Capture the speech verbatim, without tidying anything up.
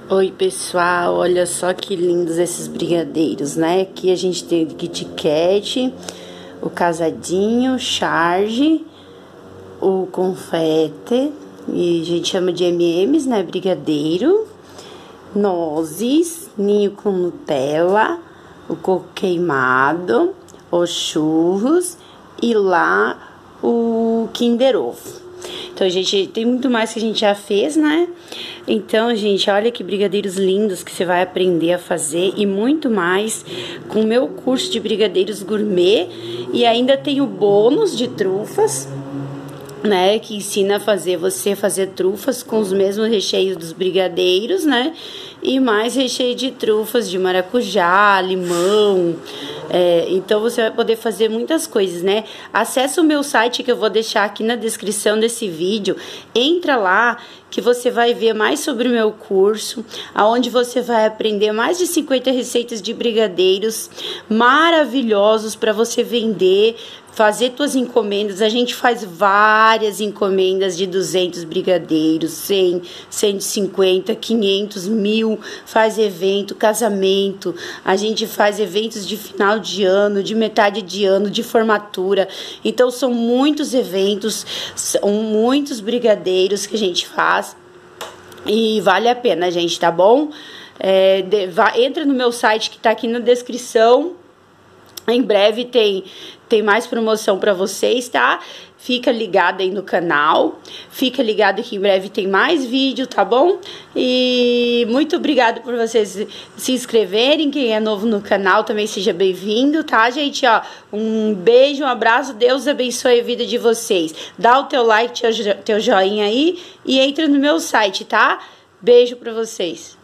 Oi pessoal, olha só que lindos esses brigadeiros, né? Aqui a gente tem o Kit Kat, o casadinho, charge, o confete, e a gente chama de M e M's, né? Brigadeiro, nozes, ninho com Nutella, o coco queimado, os churros e lá o Kinder Ovo. Então, gente, tem muito mais que a gente já fez, né? Então, gente, olha que brigadeiros lindos que você vai aprender a fazer e muito mais com o meu curso de brigadeiros gourmet. E ainda tem o bônus de trufas, né? Que ensina a fazer você fazer trufas com os mesmos recheios dos brigadeiros, né? E mais recheio de trufas de maracujá, limão. É, então você vai poder fazer muitas coisas, né? Acesse o meu site que eu vou deixar aqui na descrição desse vídeo. Entra lá que você vai ver mais sobre o meu curso, aonde você vai aprender mais de cinquenta receitas de brigadeiros maravilhosos para você vender, fazer tuas encomendas. A gente faz várias encomendas de duzentos brigadeiros, cem, cento e cinquenta, quinhentos, mil, faz evento, casamento, a gente faz eventos de final de ano, de metade de ano, de formatura. Então são muitos eventos, são muitos brigadeiros que a gente faz e vale a pena, gente, tá bom? É, de, vai, entra no meu site que tá aqui na descrição. Em breve tem, tem mais promoção para vocês, tá? Fica ligado aí no canal. Fica ligado que em breve tem mais vídeo, tá bom? E muito obrigado por vocês se inscreverem. Quem é novo no canal também seja bem-vindo, tá, gente? Ó, um beijo, um abraço. Deus abençoe a vida de vocês. Dá o teu like, teu, teu joinha aí e entra no meu site, tá? Beijo para vocês.